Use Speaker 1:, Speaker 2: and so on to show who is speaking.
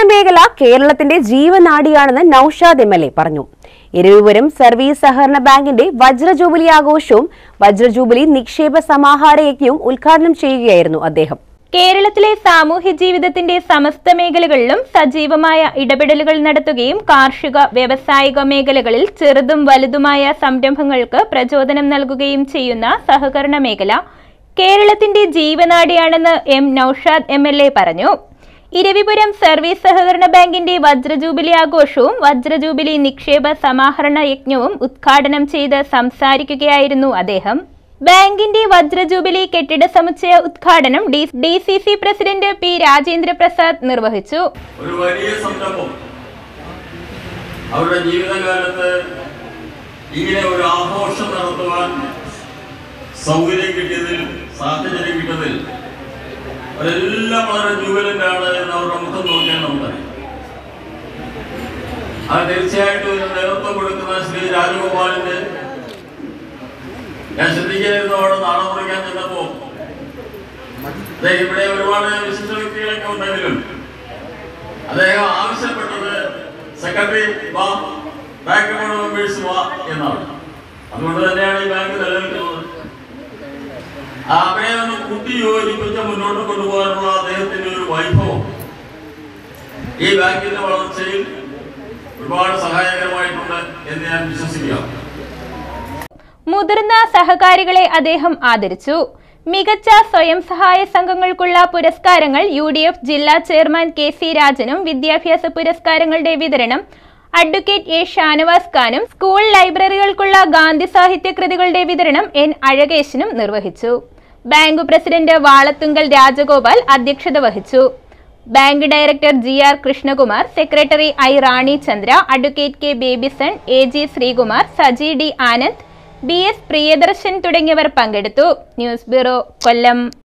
Speaker 1: മേഖല കേരളത്തിന്റെ ജീവനാഡിയാണെന്ന് നൌഷാദ് എം.എൽ.എ. പറഞ്ഞു. ഇരവിപുരം സർവീസ് സഹകരണ ബാങ്കിന്റെ വജ്രജൂബിലി ആഘോഷവും വജ്രജൂബിലി നിക്ഷേപ സമാഹാര യജ്ഞവും ഉദ്ഘാടനം ചെയ്യുകയായിരുന്നു അദ്ദേഹം.
Speaker 2: കേരളത്തിലെ സാമൂഹ്യ ജീവിതത്തിന്റെ സമസ്ത മേഖലകളിലും സജീവമായ ഇടപെടലുകൾ നടത്തുകയും കാർഷിക വ്യാവസായിക മേഖലകളിൽ ചെറുതും വലുതുമായ സംരംഭങ്ങൾക്ക് പ്രചോദനം നൽകുകയും ചെയ്യുന്ന സഹകരണ മേഖല കേരളത്തിന്റെ ജീവനാഡിയാണെന്ന് നൌഷാദ് എം.എൽ.എ. പറഞ്ഞു. ഇരവിപുരം സർവീസ് സഹകരണ ബാങ്കിന്റെ വജ്രജൂബിലി ആഘോഷവും വജ്രജൂബിലി നിക്ഷേപ സമാഹരണ യജ്ഞവും ഉദ്ഘാടനം ചെയ്ത് സംസാരിക്കുകയായിരുന്നു അദ്ദേഹം. ബാങ്കിന്റെ വജ്രജൂബിലി കെട്ടിട സമുച്ചയ ഉദ്ഘാടനം DCC president P. Rajendra Prasad നിർവഹിച്ചു.
Speaker 3: ഒരു വലിയ സംരംഭം അവരുടെ ജീവിതകാലത്ത് ഇങ്ങനെ ഒരു ആഘോഷം നടത്തുവാൻ സൗകര്യം കിട്ടിയതിൽ, സാഹചര്യം കിട്ടിയതിൽ അവരെല്ലാം വളരെ ജൂബിലന്റ് ആണ് എന്ന് അവരുടെ മുഖം നോക്കിയാൽ നമുക്കറിയാം. അത് തീർച്ചയായിട്ടും ഇതിന് നേതൃത്വം കൊടുക്കുന്ന ശ്രീ രാജഗോപാലിന്റെ ഞാൻ ശ്രദ്ധിക്കായിരുന്നു. അവിടെ നാടകം കുറിക്കാൻ ചെന്നപ്പോ ഇവിടെ ഒരുപാട് വിശിഷ്ട വ്യക്തികളൊക്കെ ഉണ്ടെങ്കിലും അദ്ദേഹം ആവശ്യപ്പെട്ടത് സെക്രട്ടറി വാ, ബാങ്ക് ബോർഡ് മെമ്പേഴ്സ് വാ എന്നാണ്. അതുകൊണ്ട് തന്നെയാണ് ഈ ബാങ്ക് നിലനിൽക്കുന്നത്. അവരെ ഒന്ന് കൂട്ടി യോജിപ്പിച്ച് മുന്നോട്ട് കൊണ്ടുപോകാനുള്ള അദ്ദേഹത്തിന്റെ ഒരു വൈഭവം ഈ ബാങ്കിന്റെ വളർച്ചയിൽ ഒരുപാട് സഹായകരമായിട്ടുണ്ട് എന്ന് ഞാൻ വിശ്വസിക്കാം.
Speaker 2: മുതിർന്ന സഹകാരികളെ അദ്ദേഹം ആദരിച്ചു. മികച്ച സ്വയം സഹായ സംഘങ്ങൾക്കുള്ള പുരസ്കാരങ്ങൾ UDF ജില്ലാ ചെയർമാൻ കെ.സി. രാജനും വിദ്യാഭ്യാസ പുരസ്കാരങ്ങളുടെ വിതരണം അഡ്വക്കേറ്റ് എ. ഷാനവാസ് ഖാനും സ്കൂൾ ലൈബ്രറികൾക്കുള്ള ഗാന്ധി സാഹിത്യ കൃതികളുടെ വിതരണം N. അഴകേശനും നിർവഹിച്ചു. ബാങ്ക് പ്രസിഡന്റ് വാളത്തുങ്കൽ രാജഗോപാൽ അധ്യക്ഷത വഹിച്ചു. Bank director GR Krishnakumar, secretary I. Rani Chandra, advocate K. Babyson, AG Sreekumar, Saji D. Anand, BS Priyadarshan തുടങ്ങിയവർ പങ്കെടുത്തു. ന്യൂസ് ബ്യൂറോ, കൊല്ലം.